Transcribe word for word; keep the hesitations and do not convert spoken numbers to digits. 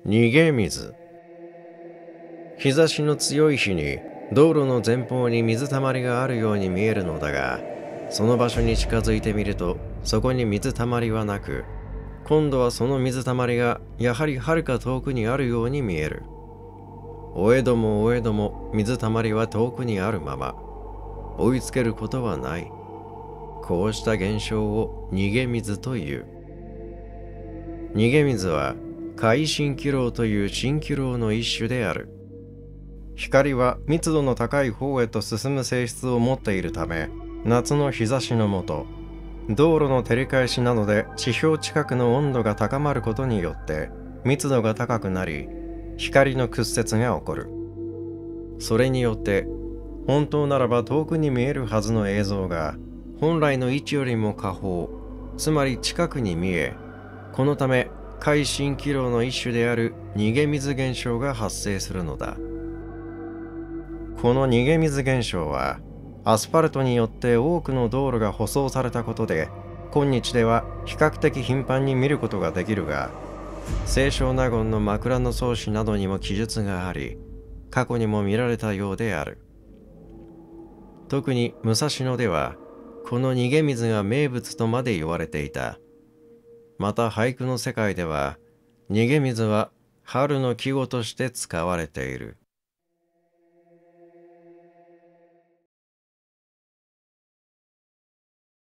逃げ水。日差しの強い日に道路の前方に水たまりがあるように見えるのだが、その場所に近づいてみるとそこに水たまりはなく、今度はその水たまりがやはりはるか遠くにあるように見える。おえどもおえども水たまりは遠くにあるまま、追いつけることはない。こうした現象を逃げ水という。逃げ水は回蜃気楼という蜃気楼の一種である。光は密度の高い方へと進む性質を持っているため、夏の日差しの下、道路の照り返しなどで地表近くの温度が高まることによって密度が高くなり、光の屈折が起こる。それによって本当ならば遠くに見えるはずの映像が本来の位置よりも下方、つまり近くに見え、このため回蜃気楼の一種である逃げ水現象が発生するのだ。この逃げ水現象はアスファルトによって多くの道路が舗装されたことで今日では比較的頻繁に見ることができるが、清少納言の枕草子などにも記述があり、過去にも見られたようである。特に武蔵野ではこの逃げ水が名物とまで言われていた。また俳句の世界では逃げ水は春の季語として使われている。